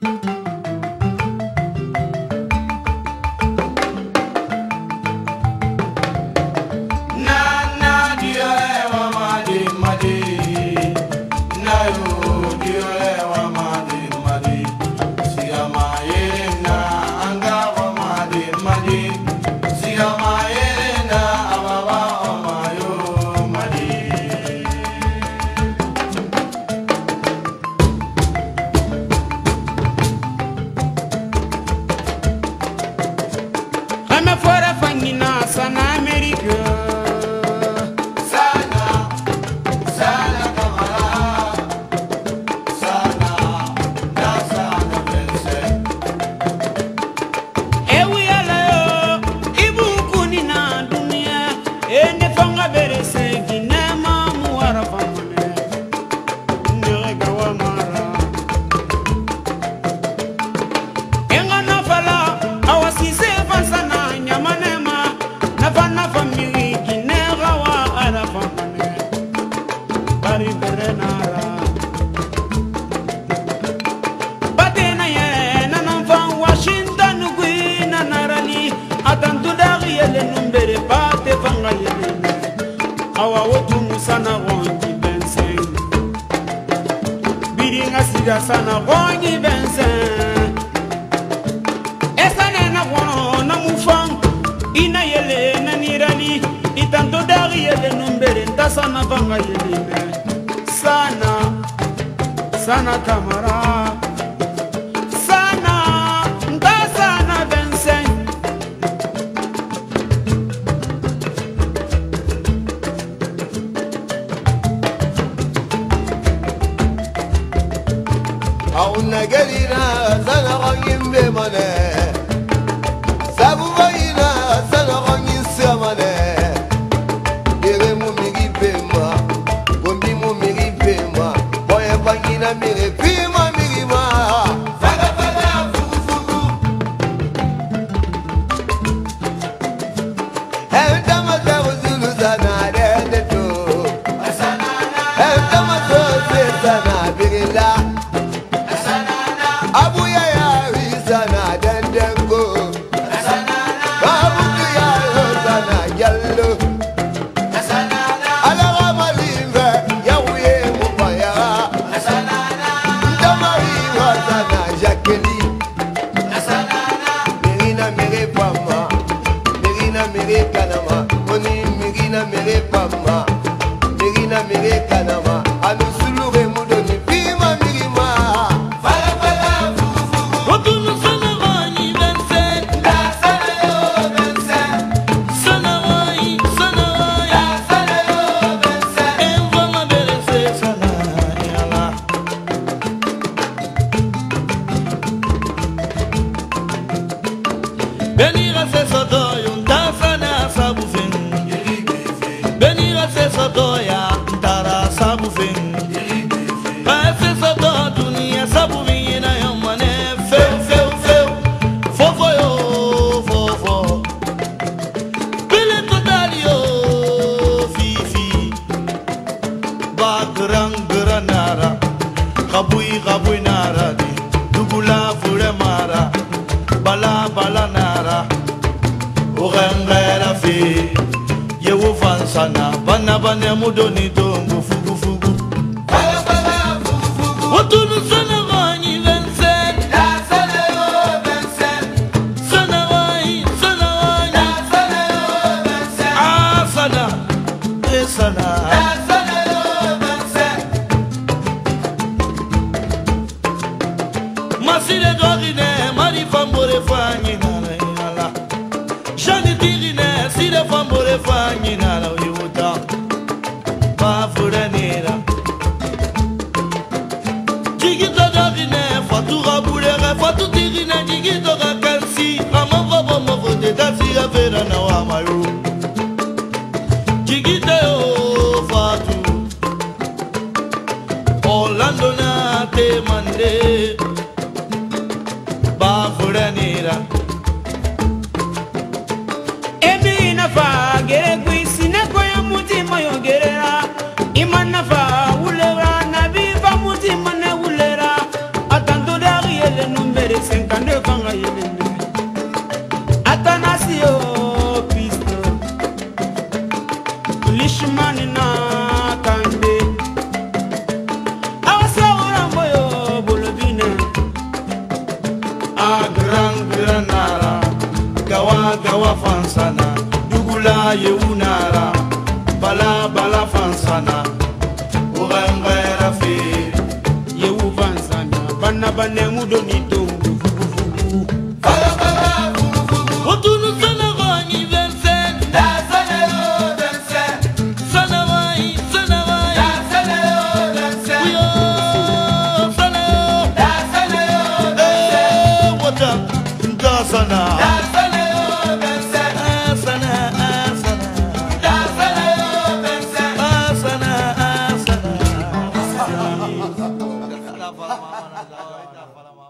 Sana bongi bensen esana na wono na mufang ina yele na nirali itanto dari yele numbere ndasana banga yele sana sana kamara sana ndasana bensen Auna gelina sana rangin be mane sabu bayina sana rangin samane dere mu miri pema bombi mu miri pema boye bangina miri pima miri ma faga faga fugu fugu evdama zulu sana de to sana evdama sana birila Abuya ya rizana dendengo Babudu ya rozana yallo Alaga malimbe ya uye mubaya Ndamari wazana jakeli Mirina mere pama Mirina mere kanama Oni mirina mere pama Mirina mere kanama Anusulu remudoni pima mirima Kabui nara di dugula fure mara bala bala nara urengera fi yewu fansana bana bana mudoni dongo fugu fugu bala bala fugu fugu otunu sana gani vensen la sana yo vensen sana wai la sana yo vensen ah sana sana Masile dorine, mari fambore fanyi nana yala. Jani dirine, sile fambore fanyi nana yuta. Ba furanira. Jigito dorine, fatura bulere, fatu dirine, jigito rakansi. Amavo bomo de dasi avera na wamaru. Jigito o fatu. Orlando na te mande. Ebi nafa gere kwisi ne koya muti moyo gerera iman nafa ulera nabi fa muti mane ulera atando dari ele bana bane mudo ni tongo Otunu sana gani Vincent Da sana yo Vincent Sana wai Da sana yo Vincent Yo sana Da sana yo Vincent What up Da sana Da sana yo Vincent Sana Da sana yo Vincent Sana Sana